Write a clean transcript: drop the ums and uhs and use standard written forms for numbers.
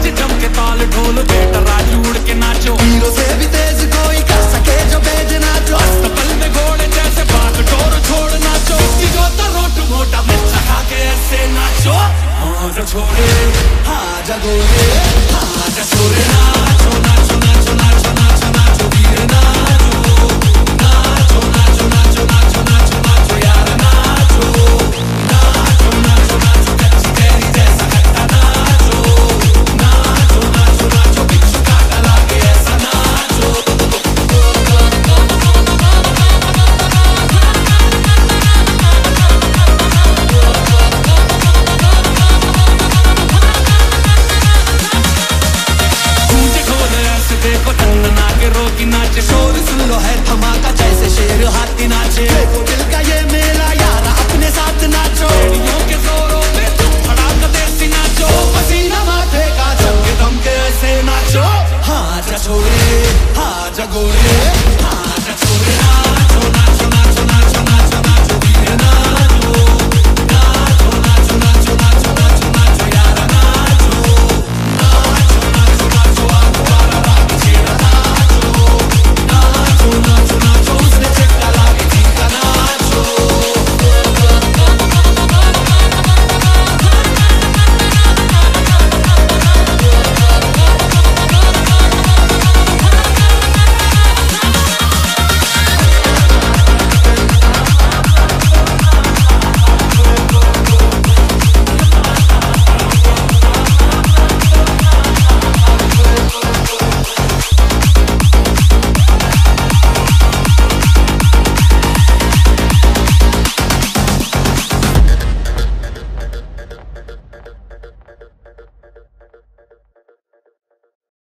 आज जम के ताल ढोल बेटा राजू उड़ के नाचो, हीरो से भी तेज कोई कर सके जो बेज नाचो, अस्तबल में घोड़े जैसे बात डोर छोड़ नाचो, जो तो रोट मोटा मिर्चा खा के ऐसे नाचो, और छोड़े हाँ जगोरे हाँ जसोरे नाचो नाचो नाचो नाचो नाचो नाचो वीर नाचो नाचो नाचो नाचो नाचो नाचो नाचो यार नाचो नाचो नाचो नाचो कच्ची कैरी जैसा खट्टा नाचो नाचो नाचो नाचो बिच्छू काटा लागे ऐसा नाचो। देखो चंदना के रोकी नाचे, शोर सुन लो है धमाका जैसे शेर हाथी नाचे,